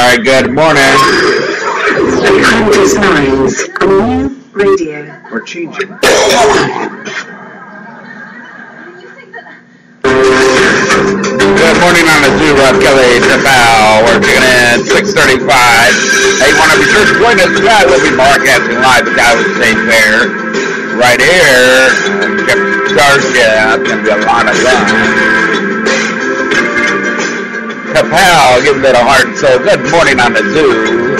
right, good morning. Apprentice Minds, a new radio. We're changing. Good morning on the Zoo, Rob Kelly, Tapao. We're tuning in 6:35. Hey, want to be sure to join us tonight. We'll be broadcasting live at Dallas State Fair. Right here. Starship. It's going to be a lot of fun. Tapao, give it a heart and soul. Good morning on the Zoo.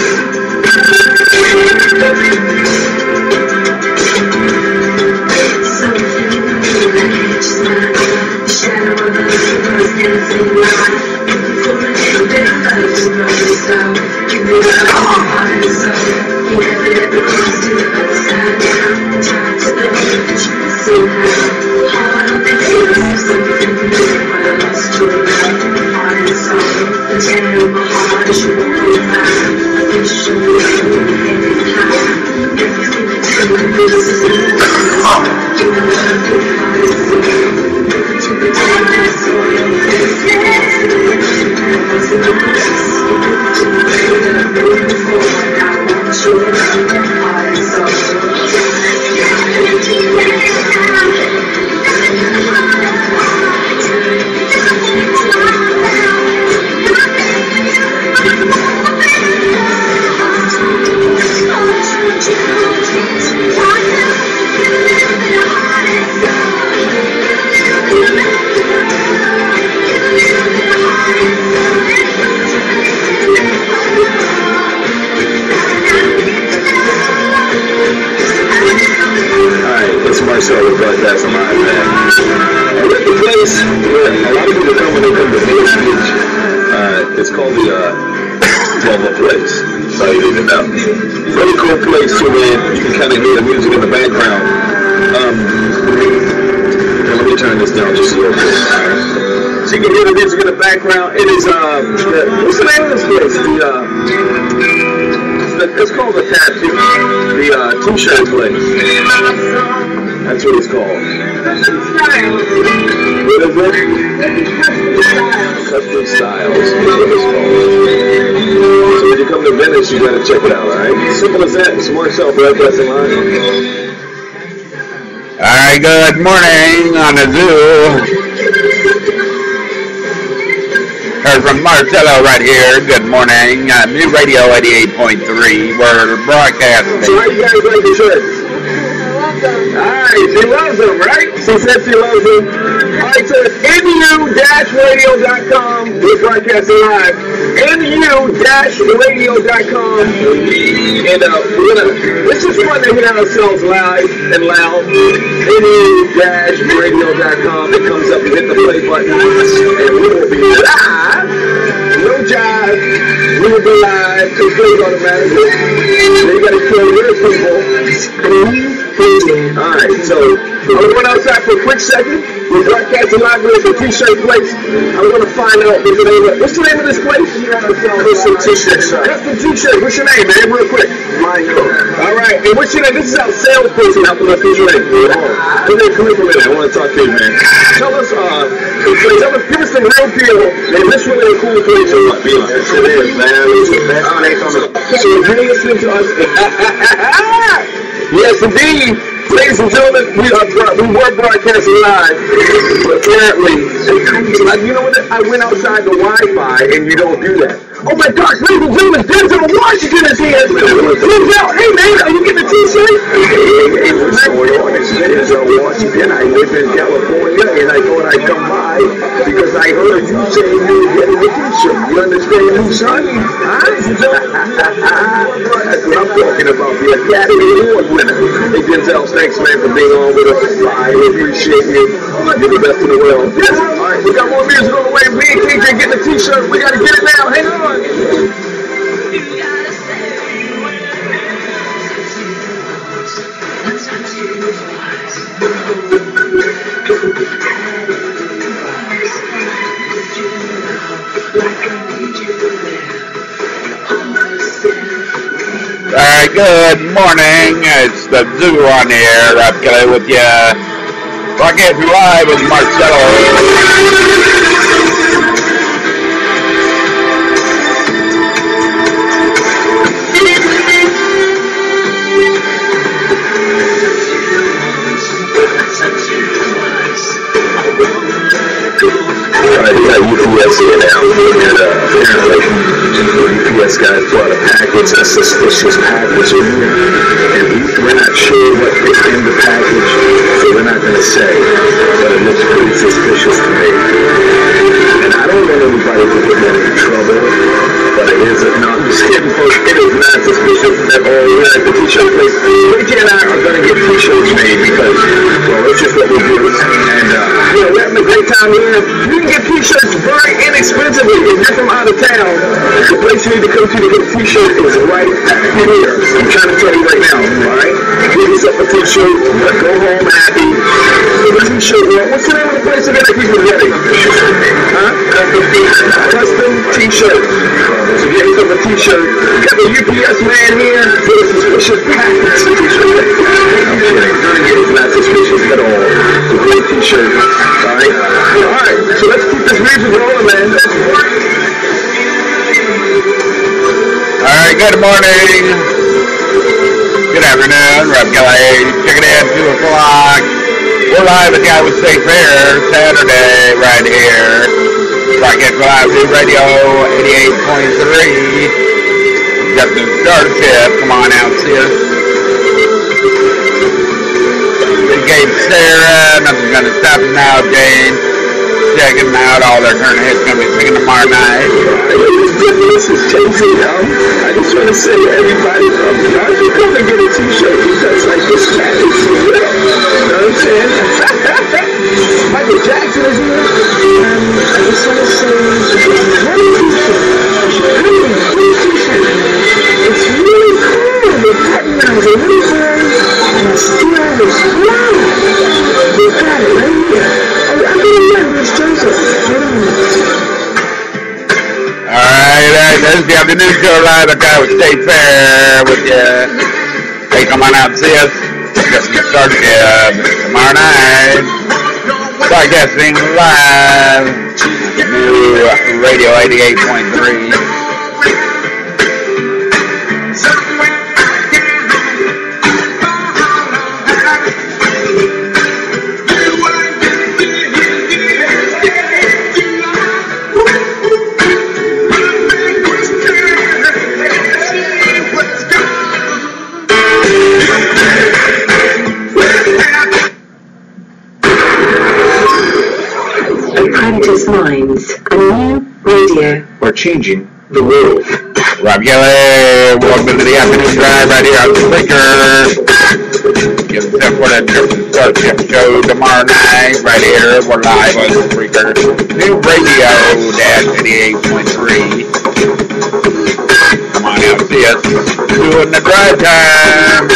It's called the Volvo Place. So you need to know. Really cool place to win. You can kind of hear the music in the background. Let me turn this down just a little bit. So you can hear the music in the background. It is what's the name of this place? It's called the Tattoo. The T-shirt place. That's what it's called. What is it? Custom Styles. That's what it's called. So when you come to Venice, you gotta check it out, alright? Simple as that. It's Marcel, broadcasting live. Alright, good morning on the Zoo. Heard from Marcelo right here. Good morning. New Radio 88.3. We're broadcasting. So how you guys like the shirts? Alright, she loves them, right? She said she loves them. Alright, so it's nu-radio.com. We're broadcasting live. nu-radio.com. And it's just fun to hear ourselves live and loud. nu-radio.com. It comes up, you hit the play button, and we will be live. No jive. We will be live. It plays automatically. Then you gotta kill your people. Alright, so I'm going outside for a quick second. We're broadcasting live with the T-shirt place. I'm going to find out what's the name of this place? Custom T-shirt. Custom T-shirt. What's your name, man? Real quick. Alright, and what's your name? This is our salesperson helping us. What's your name? Come here, I want to talk to you, man. Tell us, give us the real deal. And this really a cool place or what? Yes, it is, man. It's the best place on the... So if you're listening to us... Yes, indeed. Ladies and gentlemen, we were broadcasting live, but apparently, you know what? I went outside the Wi-Fi, and you don't do that. Oh my gosh, ladies and gentlemen, Denzel Washington is here. Denzel, hey man, are you getting a T-shirt? Hey, what's going on? It's Denzel Washington. I live in California, and I thought I'd come by because I heard you say you were getting a T-shirt. You understand me, son? That's what I'm talking about, the Academy Award winner. Hey, Denzel, thanks, man, for being on with us. I appreciate you. You're the best in the world. Yes. All right, we got more music on the way. We and KJ getting a T-shirt. We got to get it now. Hang on. Alright, good morning. It's the Zoo on the air. Rob Kelly with you. Broadcasting live with Marcelo. apparently the UPS guys brought a package, a suspicious package in here, and we're not sure what is in the package, so we're not going to say, but it looks pretty suspicious to me. And I don't want anybody to get in trouble, but it is, no, I'm just kidding, folks, it is not suspicious at all. We're at the t-shirt place. Ricky and I are going to get t-shirts made because, well, that's just what we do. And, we're having a great time here. You can get t-shirts very inexpensively. If you're from out of town, the place you need to come to get a t-shirt is right here. I'm trying to tell you right now, alright? Get yourself a t-shirt, go home happy. The t-shirt, what's the name of the place again? I keep forgetting. Huh? Custom t-shirt. So get yourself a t-shirt. Got the UPS man here with a suspicious package t-shirt. I'm kidding. It's not suspicious at all. It's a great t-shirt. Alright, so let's keep this music rolling, man. Alright, good morning. Good afternoon. Rob Kelly. Checking in 2 o'clock. We're live at the Iowa State Fair Saturday right here. Broadcast live New Radio 88.3. Got the Starship. Come on out, see us. Big Gabe Sarah. Nothing's going to stop us now, James. Checking out all their current hits. Going to be singing tomorrow night. This is Jason, I just want to say to everybody, y'all should come and get a t-shirt because, like, this cat is so real. You know what I'm saying? Michael Jackson is here. I just want to say, it's really cool. The background is a little bird and the steel is brown. They got it right here. I remember it's Joseph. Alright, this is the afternoon show live at Iowa State Fair with you. Hey, come on out and see us. Just get started tomorrow night. Broadcasting live. New Radio 88.3. Apprentice Minds, a new radio. We're changing the world. Rob Kelly, welcome to the afternoon drive right here on Spreaker. Get set for that Starship show tomorrow night right here. We're live on Spreaker. New Radio dash 88.3. Come on out, see us doing the drive time.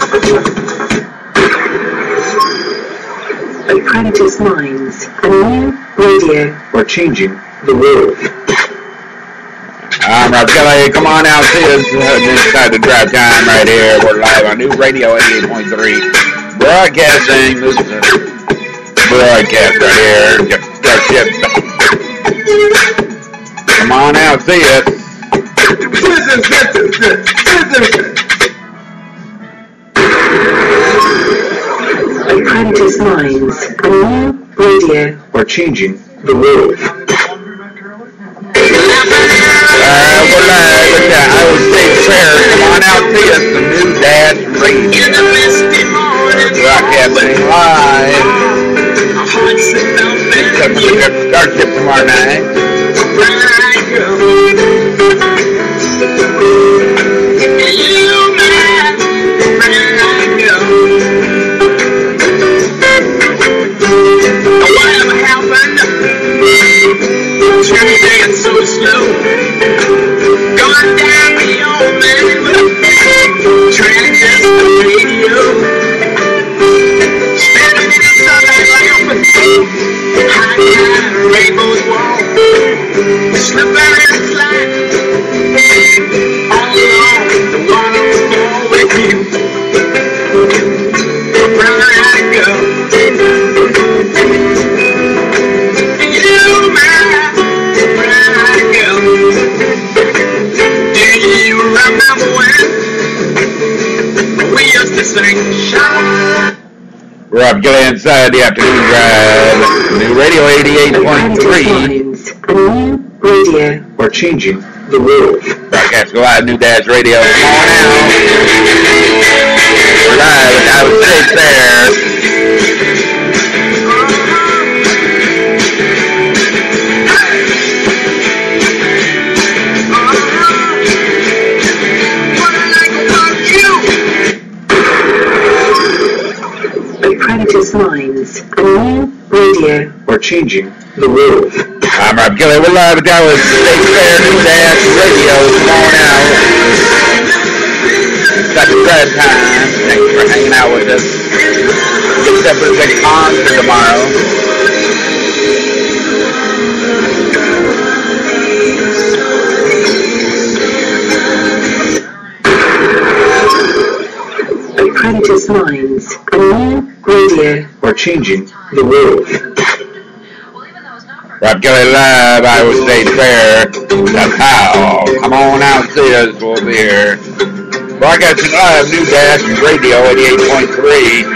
Apprentice Minds, a new radio. We're changing the world. I'm Rob Kelly. Come on out, see us inside the drive time right here. We're live on New Radio 88.3. Broadcasting. This is a broadcast right here. Starship. Come on out, see us. Apprentice Minds, a new radio. We're changing the world. We're live at the Iowa State Fair. Come on out, see us. The new Dash Radio. Broadcasting live. Except for the Starship tomorrow night. It's so slow, going down the old man, trying to adjust the radio, standing in the sunlight laughing, high rainbows walk, slipping and sliding, all along the waterfall with you, where I go. Rob Kelly inside the afternoon drive. New Radio 88.3. A new radio. are changing the world. Broadcasting live, New Dash Radio. Come on out. We're live at Iowa State Fair. Apprentice Minds, a new radio, are changing the world. I'm Rob Kelly. We're live at Iowa State Fair, New Dash Radio. Come on out. Got the bread time. Thanks for hanging out with us. Get set for the big concert tomorrow. Apprentice Minds, a new radio, are changing the world. Rob Kelly live, Iowa State Fair. That's how. Come on out and see us. We'll be here. Broadcasting live, New Dash Radio 88.3.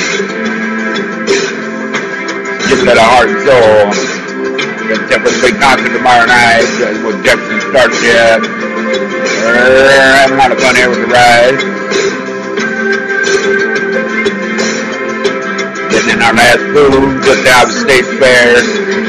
Give that a heart and soul. Get set for the big concert tomorrow night with Jefferson Starship. We're having a lot of fun here with the ride. Getting in our last food just out of the State Fair.